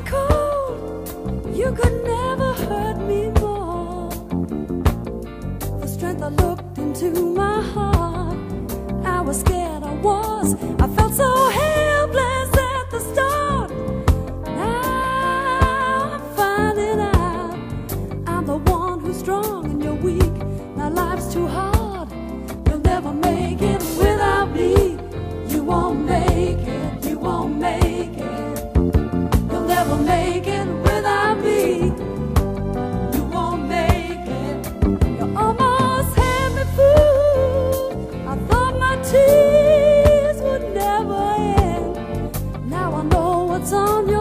and cold, you could never hurt me more. For strength I looked into my heart, I was scared, I felt so helpless at the start. Now I'm finding out I'm the one who's strong and you're weak. Now life's too hard, you'll never make it without me. You won't make it, you won't make it. You'll never make it without me. You won't make it. You almost had me fooled. I thought my tears would never end. Now I know what's on